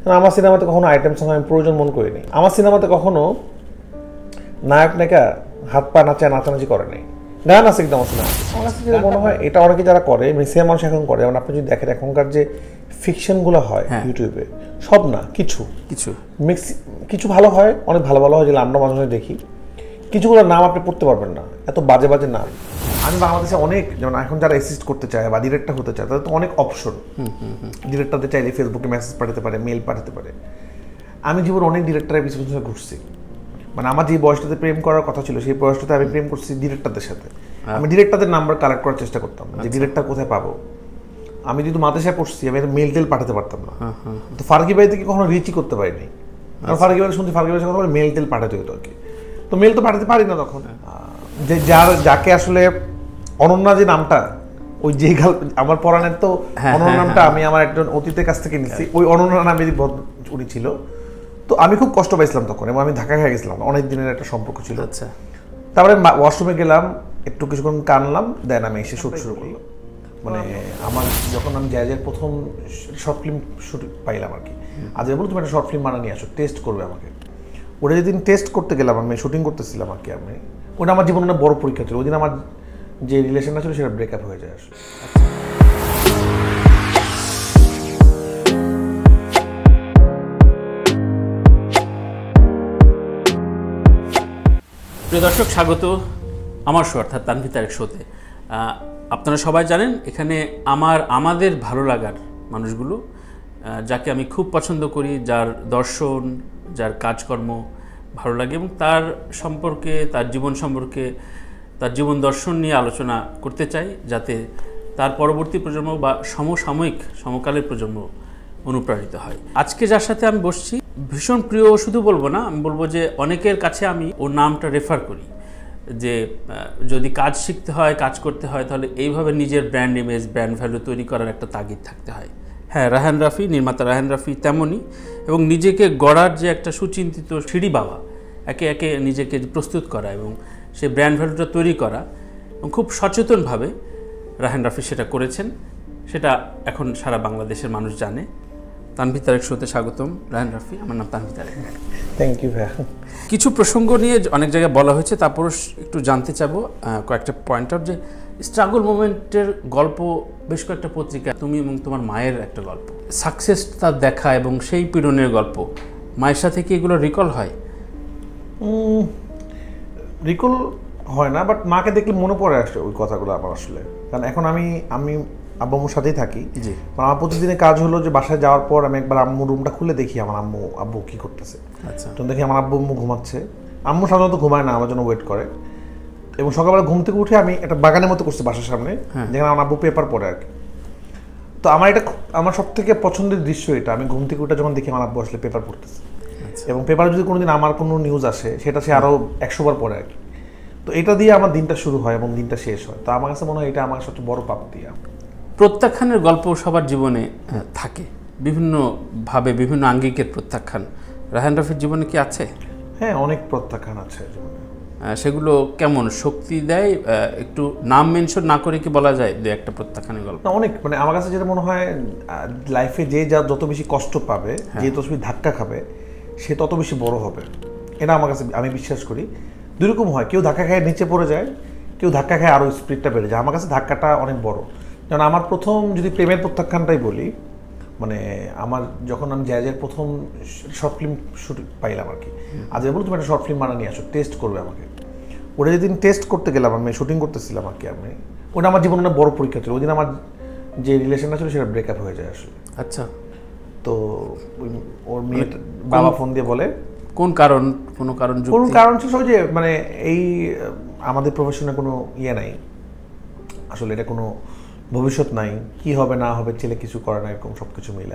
কারণ আমার সিনেমাতে কখনো আইটেম সং আমি প্রয়োজন মনে করিনি। আমার সিনেমাতে কখনো নায়ক নায়িকা হাত পা নাচানাচি করে নাই, গান আছে কিন্তু আমার সিনেমা। আমার কাছে যেটা মনে হয় এটা অনেকে যারা করে ম্যাক্সিমাম মানুষ এখন করে। যেমন আপনি যদি দেখেন এখনকার যে ফিকশনগুলো হয় ইউটিউবে, সব না কিছু কিছু ভালো হয়, অনেক ভালো ভালো হয় যেগুলো আমরা মাঝে মাঝে দেখি। কিছুগুলোর নাম আপনি পড়তে পারবেন না, এত বাজে বাজে নাম। আমি বাংলাদেশে অনেক, যেমন এখন যারা অ্যাসিস্ট করতে চায় বা ডিরেক্টর হতে চায় তাদের তো অনেক অপশন। ডিরেক্টরদের চাইলে ফেসবুকে মেসেজ পাঠাতে পারে, মেল পাঠাতে পারে। আমি জীবনে অনেক ডিরেক্টরের পিছনে পিছনে ঘুরছি। মানে আমার যে বয়সটাতে প্রেম করার কথা ছিল সেই বয়সটাতে আমি প্রেম করছি ডিরেক্টরদের সাথে। আমি ডিরেক্টরদের নাম্বার কালেক্ট করার চেষ্টা করতাম যে ডিরেক্টর কোথায় পাবো। আমি যেহেতু মাদ্রাসায় পড়ছি আমি মেল টেল পাঠাতে পারতাম না, তো ফারুকি ভাই থেকে কখনো রিচই করতে পারিনি। কারণ ফারুকি ভাই শুনছি ফারুকি ভাই কথা বলে মেল টেল পাঠাতে হতো আর কি। তো মেল তো পাঠাতে পারি না তখন। যে যাকে আসলে অনন্যা যে নামটা, ওই যে আমার পরাণের তো অনন্যা নামটা আমি আমার একজন অতীতের কাছ থেকে নিচ্ছি। ওই অনন্যা নামে উনি ছিল। তো আমি খুব কষ্ট পাইছিলাম তখন, এবং আমি ঢাকা খেয়ে গেছিলাম, অনেক দিনের একটা সম্পর্ক ছিল। আচ্ছা, তারপরে ওয়াশরুমে গেলাম, একটু কিছুক্ষণ কানলাম, দেন আমি এসে শুট শুরু করলাম। মানে আমার যখন আমি জায়জের প্রথম শর্ট ফিল্ম শুট পাইলাম আর কি, আজ বলো তুমি একটা শর্ট ফিল্ম বানা নিয়ে আসো, টেস্ট করবে আমাকে। ওটা যেদিন টেস্ট করতে গেলাম, আমি শুটিং করতেছিলাম আর কি, আমি ওটা আমার জীবনে বড় পরীক্ষা ছিল। ওই দিন আমার যে রিলেশনটা ছিল সেটা ব্রেকআপ হয়ে যায় আসলে। প্রিয় দর্শক, স্বাগত আমার শো অর্থাৎ তানভীর তারেক শোতে। আপনারা সবাই জানেন এখানে আমাদের ভালো লাগার মানুষগুলো, যাকে আমি খুব পছন্দ করি, যার দর্শন, যার কাজকর্ম ভালো লাগে, এবং তার সম্পর্কে, তার জীবন সম্পর্কে, তার জীবন দর্শন নিয়ে আলোচনা করতে চাই, যাতে তার পরবর্তী প্রজন্ম বা সমসাময়িক সমকালের প্রজন্ম অনুপ্রাণিত হয়। আজকে যার সাথে আমি বসছি ভীষণ প্রিয়, শুধু বলবো না, আমি বলবো যে অনেকের কাছে আমি ওর নামটা রেফার করি, যে যদি কাজ শিখতে হয়, কাজ করতে হয়, তাহলে এইভাবে নিজের ব্র্যান্ড ইমেজ, ব্র্যান্ড ভ্যালু তৈরি করার একটা তাগিদ থাকতে হয়। হ্যাঁ, রায়হান রাফি, নির্মাতা রায়হান রাফি তেমনই, এবং নিজেকে গড়ার যে একটা সুচিন্তিত সিঁড়ি বাবা, একে একে নিজেকে প্রস্তুত করা এবং সেই ব্র্যান্ড ভ্যালুটা তৈরি করা, এবং খুব সচেতনভাবে রায়হান রাফি সেটা করেছেন, সেটা এখন সারা বাংলাদেশের মানুষ জানে। তানভীর তারেক শোতে স্বাগতম রায়হান রাফি। আমার নাম তানভীর তারেক। থ্যাংক ইউ ভাইয়া। কিছু প্রসঙ্গ নিয়ে অনেক জায়গায় বলা হয়েছে, তারপর একটু জানতে চাবো কয়েকটা পয়েন্ট আউট, যে স্ট্রাগল মোমেন্টের গল্প বেশ কয়েকটা পত্রিকা, তুমি এবং তোমার মায়ের একটা গল্প, সাকসেস তার দেখা এবং সেই পীড়নের গল্প, মায়ের সাথে কি এগুলো রিকল হয়? রিকল হয় না, বাট মাকে দেখলে মনে পড়ে আসে ওই কথাগুলো আমার আসলে। কারণ এখন আমি আব্বুর সাথেই থাকি। জি, আমার প্রতিদিনের কাজ হলো যে বাসায় যাওয়ার পর আমি একবার আম্মুর রুমটা খুলে দেখি আমার আব্বু কি করতেছে। আচ্ছা, তখন দেখি আমার আম্মু ঘুমাচ্ছে। আম্মু সাধারণত ঘুমায় না, আমার জন্য ওয়েট করে। এবং সকালবেলা ঘুম থেকে উঠে আমি একটা বাগানের মতো করছি বাসার সামনে, যেখানে আমার আব্বু পেপার পড়ে আর কি। তো আমার সব থেকে পছন্দের দৃশ্য এটা, আমি ঘুম থেকে উঠে যখন দেখি আমার আব্বু আসলে পেপার পড়তেছে, এবং পেপারে যদি কোনোদিন আমার কোনো নিউজ আসে সেটা সে আরও 100 বার পড়ে আর কি। তো এটা দিয়ে আমার দিনটা শুরু হয় এবং দিনটা শেষ হয়। তো আমার কাছে মনে হয় এটা আমার সবচেয়ে বড় প্রাপ্তি। প্রত্যাখ্যানের গল্প সবার জীবনে থাকে, বিভিন্নভাবে বিভিন্ন আঙ্গিকের প্রত্যাখ্যান। রায়হান রাফির জীবনে কি আছে? হ্যাঁ, অনেক প্রত্যাখ্যান আছে জীবনে। সেগুলো কেমন শক্তি দেয়? একটু নাম মেনশন না করে কি বলা যায় যে একটা প্রত্যাখ্যানের গল্প? অনেক, মানে আমার কাছে যেটা মনে হয় লাইফে যত বেশি কষ্ট পাবে, যে যত বেশি ধাক্কা খাবে, সে তত বেশি বড় হবে। এটা আমার কাছে, আমি বিশ্বাস করি। দুই রকম হয়, কেউ ধাক্কা খায় নিচে পড়ে যায়, কেউ ধাক্কা খায় আরও স্পিডটা বেড়ে যায়। আমার কাছে ধাক্কাটা অনেক বড়। যেমন আমার প্রথম যদি প্রেমের প্রত্যাখ্যানটাই বলি, মানে আমার যখন আমি জায়জের প্রথম শর্ট ফিল্ম শুট পাইলাম আর কি, আজ বলো তুমি একটা শর্ট ফিল্ম বানা নিয়ে আসো, টেস্ট করবে আমাকে। ওটা যেদিন টেস্ট করতে গেলাম, আমি শুটিং করতেছিলাম আর কি, আমি ওটা আমার জীবনে বড় পরীক্ষা ছিল। ওই দিন আমার যে রিলেশনটা ছিল সেটা ব্রেকআপ হয়ে যায় আসলে। আচ্ছা, তো ওর মেয়ের বাবা ফোন দিয়ে বলে কোন কারণ ছিল যে মানে এই আমাদের প্রফেশনে কোনো ইয়ে নাই আসলে, এটা কোনো ভবিষ্যৎ নাই, কি হবে না হবে, ছেলে কিছু করে না, এরকম সব কিছু মিলে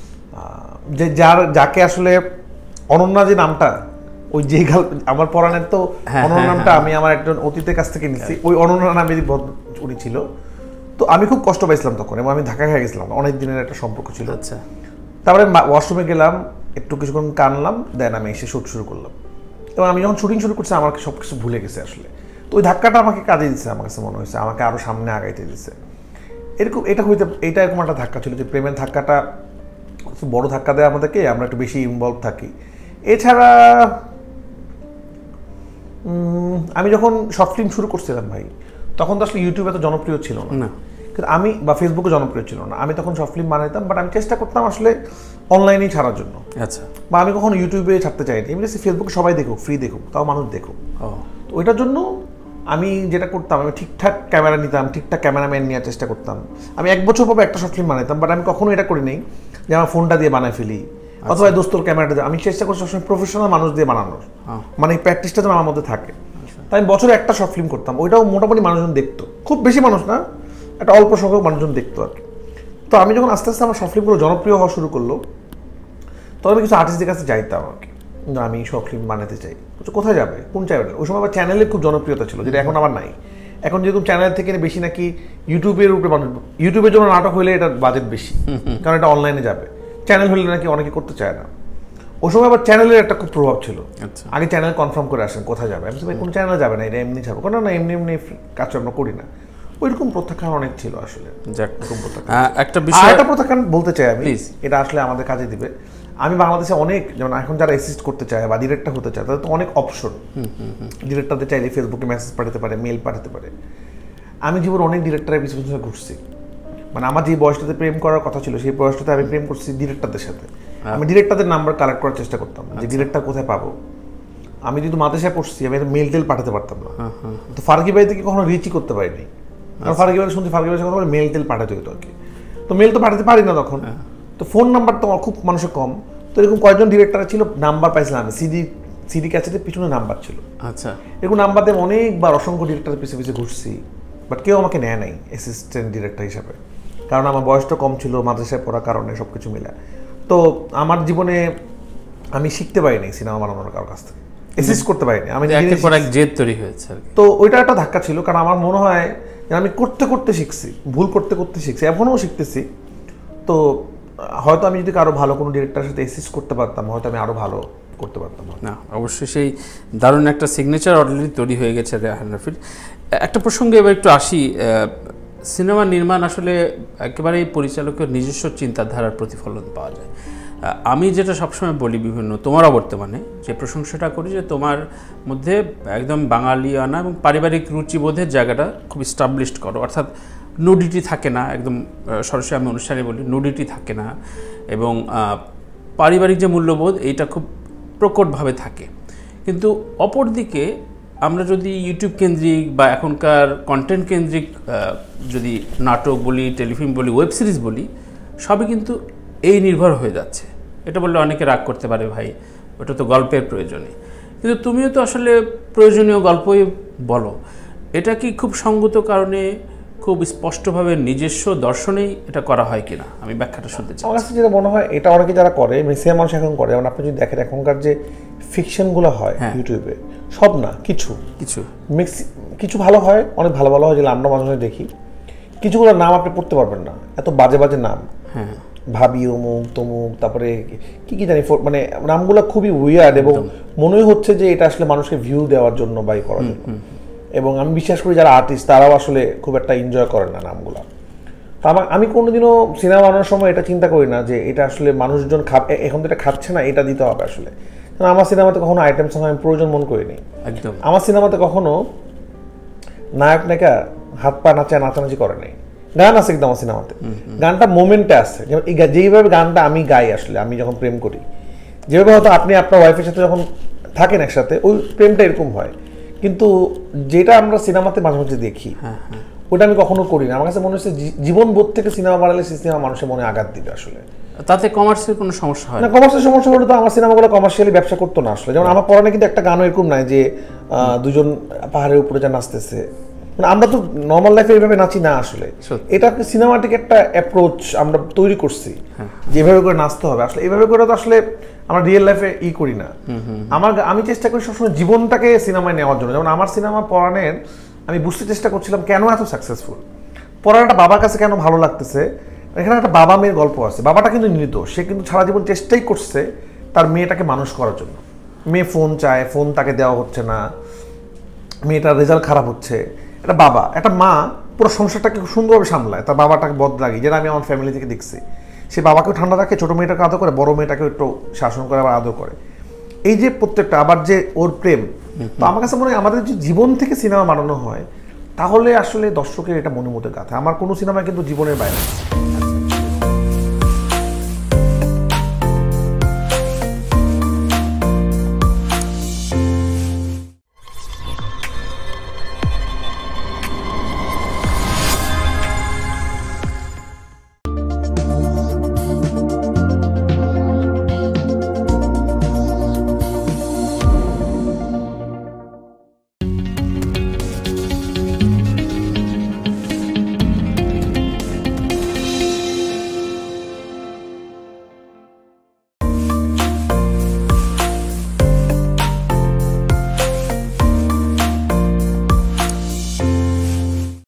যে যাকে আসলে অনন্যা যে নামটা, ওই যে আমার পরাণের তো অনন্যা নামটা আমি আমার একজন অতীতের কাছ থেকে নিচ্ছি। ওই অনন্যা নামে উনি ছিল। তো আমি খুব কষ্ট পাইছিলাম তখন, এবং আমি ঢাকা খেয়ে গেছিলাম, অনেক দিনের একটা সম্পর্ক ছিল। আচ্ছা, তারপরে ওয়াশরুমে গেলাম, একটু কিছুক্ষণ কানলাম, দেন আমি এসে শুট শুরু করলাম। এবং আমি যখন শুটিং শুরু করছি আমাকে সব কিছু ভুলে গেছে আসলে। তো ওই ধাক্কাটা আমাকে কাজে দিচ্ছে, আমার কাছে মনে হয়েছে আমাকে আরও সামনে আগাইতে দিচ্ছে। এরকম একটা ধাক্কা ছিল, যে প্রেমের ধাক্কাটা বড় ধাক্কা দেয় আমাদেরকে, আমরা একটু বেশি ইনভলভ থাকি। এছাড়া আমি যখন শর্ট ফিল্ম শুরু করছিলাম ভাই, তখন তো আসলে ইউটিউব এত জনপ্রিয় ছিল না, কিন্তু আমি বা ফেসবুকে জনপ্রিয় ছিল না। আমি তখন শর্ট ফিল্ম বানাইতাম, বাট আমি চেষ্টা করতাম আসলে অনলাইনেই ছাড়ার জন্য। আচ্ছা। বা আমি কখনো ইউটিউবে ছাড়তে চাইনি, এমনি ফেসবুকে সবাই দেখুক, ফ্রি দেখুক, তাও মানুষ দেখুক। তো ওইটার জন্য আমি যেটা করতাম, আমি ঠিকঠাক ক্যামেরা নিতাম, ঠিকঠাক ক্যামেরাম্যান নেওয়ার চেষ্টা করতাম। আমি 1 বছর পর একটা শর্ট ফিল্ম বানাইতাম, বাট আমি কখনো এটা করি নেই যে আমার ফোনটা দিয়ে বানাই ফেলি অথবা দোস্তর ক্যামেরাটা দিয়ে। আমি চেষ্টা করছি সবসময় প্রফেশনাল মানুষ দিয়ে বানানোর, মানে এই প্র্যাকটিসটা যেন আমার মধ্যে থাকে। তাই আমি বছরে একটা শর্ট ফিল্ম করতাম, ওইটাও মোটামুটি মানুষজন দেখতো, খুব বেশি মানুষ না, একটা অল্প সংখ্যক মানুষজন দেখতো আর কি। তো আমি যখন আস্তে আস্তে আমার শর্ট ফিল্মগুলো জনপ্রিয় হওয়া শুরু করলো, তখন আমি কিছু আর্টিস্টদের কাছে যাইতাম আর কি, আমি শর্ট ফিল্ম বানাতে চাই। কোথায় যাবে, কোন চ্যানেল? ওই সময় আবার চ্যানেলের খুব জনপ্রিয়তা ছিল, যেটা এখন আবার নাই। এখন যেরকম চ্যানেল থেকে বেশি নাকি ইউটিউবের উপরে মানুষ, ইউটিউবের জন্য নাটক হলে এটা বাজেট বেশি, কারণ এটা অনলাইনে যাবে। চ্যানেল হলে নাকি অনেকে করতে চায় না। ওই সময় আবার চ্যানেলের একটা খুব প্রভাব ছিল। আগে চ্যানেল কনফার্ম করে আসেন কোথায় যাবে, আমি ভাই কোন চ্যানেলে যাবে না, এটা এমনি যাবো, কারণ না এমনি এমনি কাজ আমরা করি না। ওইরকম প্রত্যাখ্যান অনেক ছিল আসলে। একটা বিষয়, একটা প্রত্যাখ্যান বলতে চাই আমি, এটা আসলে আমাদের কাজে দিবে। আমি বাংলাদেশে অনেক, যেমন এখন যারা অ্যাসিস্ট করতে চায় বা ডিরেক্টর হতে চায়, তাদের তো অনেক অপশন। ডিরেক্টরদের চাইলে ফেসবুকে মেসেজ পাঠাতে পারে, মেল পাঠাতে পারে। আমি জীবন অনেক ডিরেক্টরের পিছনে পিছনে ঘুরছি, মানে আমার যে বয়সটাতে প্রেম করার কথা ছিল, সেই বয়সটাতে আমি প্রেম করছি ডিরেক্টরদের সাথে। আমি ডিরেক্টরদের নাম্বার কালেক্ট করার চেষ্টা করতাম, যে ডিরেক্টর কোথায় পাবো। আমি যেহেতু মাদ্রাসায় পড়ছি, আমি মেল টেল পাঠাতে পারতাম না, তো ফারুকি ভাই থেকে কখনো রিচই করতে পারিনি। ফারুকি ভাই শুনছি, ফারুকি ভাইয়ের কথা মেল টেল পাঠাতে হতো আর কি। তো মেল তো পাঠাতে পারি না তখন, তো ফোন নাম্বার তো খুব মানুষের কম। তো এরকম কয়েকজন ডিরেক্টর ছিল, নাম্বার পাইছিলাম আমি, সিডি ক্যাসেটের পিছনে নাম্বার ছিল। আচ্ছা, এরকম নাম্বার দিয়ে অনেকবার অসংখ্য ডিরেক্টরের পিছিয়ে পিছিয়ে ঘুরছি, বাট কেউ আমাকে নেয় নাই অ্যাসিস্ট্যান্ট ডিরেক্টর হিসাবে, কারণ আমার বয়সটা কম ছিল, মাদ্রাসায় পড়ার কারণে সব কিছু মিলে। তো আমার জীবনে আমি শিখতে পারিনি সিনেমা বানানোর কারোর কাছ থেকে, অ্যাসিস্ট করতে পারিনি। আমি জেদ তৈরি হয়েছে, তো ওইটা একটা ধাক্কা ছিল। কারণ আমার মনে হয় আমি করতে করতে শিখছি, ভুল করতে করতে শিখছি, এখনও শিখতেছি। তো হয়তো আমি যদি কারো ভালো কোনো ডিরেক্টরের সাথে অ্যাসিস্ট করতে পারতাম, হয়তো আমি আরও ভালো করতে পারতাম। না, অবশ্যই সেই দারুণ একটা সিগনেচার অলরেডি তৈরি হয়ে গেছে রেহান রাফির। একটা প্রসঙ্গে এবার একটু আসি, সিনেমা নির্মাণ আসলে একেবারেই পরিচালকের নিজস্ব চিন্তাধারার প্রতিফলন পাওয়া যায়। আমি যেটা সবসময় বলি বিভিন্ন তোমার অবর্তমানে যে প্রশংসাটা করি, যে তোমার মধ্যে একদম বাঙালিয়ানা এবং পারিবারিক রুচিবোধের জায়গাটা খুব স্টাবলিশড করো, অর্থাৎ নুডিটি থাকে না, একদম সরাসরি আমি অনুষ্ঠানে বলি নুডিটি থাকে না, এবং পারিবারিক যে মূল্যবোধ এইটা খুব প্রকটভাবে থাকে। কিন্তু অপরদিকে আমরা যদি ইউটিউব কেন্দ্রিক বা এখনকার কন্টেন্ট কেন্দ্রিক যদি নাটক বলি, টেলিফিল্ম বলি, ওয়েব সিরিজ বলি, সবই কিন্তু এই নির্ভর হয়ে যাচ্ছে। এটা বললে অনেকে রাগ করতে পারে, ভাই ওটা তো গল্পের প্রয়োজনে, কিন্তু তুমিও তো আসলে প্রয়োজনীয় গল্পই বলো। এটা কি খুব সঙ্গত কারণে খুব স্পষ্টভাবে নিজস্ব দর্শনেই এটা করা হয় কিনা, আমি ব্যাখ্যাটা শুনতে চাই। আমার কাছে যেটা মনে হয়, এটা অনেকে যারা করে, ম্যাক্সিমাম মানুষ এখন করে। যেমন আপনি যদি দেখেন এখনকার যে ফিকশনগুলো হয় ইউটিউবে, সব না, কিছু কিছু ভালো হয়, অনেক ভালো ভালো হয়, যেগুলো আমরা মাঝে মাঝে দেখি। কিছুগুলোর নাম আপনি পড়তে পারবেন না, এত বাজে বাজে নাম, ভাবি অমুক তমুক, তারপরে কি কি জানি, মানে নামগুলো খুবই উইয়ার্ড, এবং মনে হচ্ছে যে এটা আসলে মানুষকে ভিউ দেওয়ার জন্য বাই করার জন্য। এবং আমি বিশ্বাস করি যারা আর্টিস্ট তারাও আসলে খুব একটা এনজয় করেন না নামগুলো। তো আমি কোনোদিনও সিনেমা বানানোর সময় এটা চিন্তা করি না যে এটা আসলে মানুষজন এখন তো এটা খাচ্ছে না, এটা দিতে হবে আসলে। কারণ আমার সিনেমাতে কখনো আইটেম সং আমি প্রয়োজন মনে করিনি। একদম, আমার সিনেমাতে কখনো নায়ক নায়িকা হাত পা নাচানাচি করে নাই। গান আছে কিন্তু আমার সিনেমাতে, গানটা মোমেন্টে আছে। যেইভাবে গানটা আমি গাই আসলে, আমি যখন প্রেম করি, যেভাবে হয়তো আপনি আপনার ওয়াইফের সাথে যখন থাকেন একসাথে, ওই প্রেমটা এরকম হয়। কিন্তু যেটা আমরা সিনেমাতে মাঝে মাঝে দেখি, ওটা আমি কখনো করি না। আমার কাছে মনে হচ্ছে জীবন বোধ থেকে সিনেমা বানালে সেই সিনেমা মানুষের মনে আঘাত দিবে আসলে। তাতে কমার্সিয়াল কোনো সমস্যা হয় না? কমার্সিয়াল সমস্যা হলে তো আমার সিনেমাগুলো কমার্শিয়ালি ব্যবসা করতো না আসলে। যেমন আমার পরানে কিন্তু একটা গানও এরকম নাই যে দুজন পাহাড়ের উপরে যা নাচতেছে, মানে আমরা তো নর্মাল লাইফে এইভাবে নাচি না আসলে। এটা সিনেমাটিক একটা অ্যাপ্রোচ আমরা তৈরি করছি, যেভাবে করে নাচতে হবে আসলে। এইভাবে করে তো আসলে আমরা রিয়েল লাইফে করি না। আমি চেষ্টা করি সবসময় জীবনটাকে সিনেমায় নেওয়ার জন্য। যেমন আমার সিনেমা পরানের আমি বুঝতে চেষ্টা করছিলাম কেন এত সাকসেসফুল, পরানটা বাবার কাছে কেন ভালো লাগতেছে। এখানে একটা বাবা মেয়ের গল্প আছে। বাবাটা কিন্তু নির্দোষ, সে কিন্তু সারা জীবন চেষ্টাই করছে তার মেয়েটাকে মানুষ করার জন্য। মেয়ে ফোন চায়, ফোন তাকে দেওয়া হচ্ছে না, মেয়েটার রেজাল্ট খারাপ হচ্ছে। একটা বাবা, একটা মা পুরো সংসারটাকে খুব সুন্দরভাবে সামলায়, তার বাবাটাকে বদলাগি, যেটা আমি আমার ফ্যামিলি থেকে দেখছি। সে বাবাকেও ঠান্ডা রাখে, ছোটো মেয়েটাকে আদর করে, বড় মেয়েটাকে একটু শাসন করে আবার আদর করে, এই যে প্রত্যেকটা, আবার যে ওর প্রেম। তো আমার কাছে মনে হয় আমাদের যে জীবন থেকে সিনেমা বানানো হয় তাহলে আসলে দর্শকের এটা মনের মধ্যে গাঁথে। আমার কোনো সিনেমা কিন্তু জীবনের বাইরে।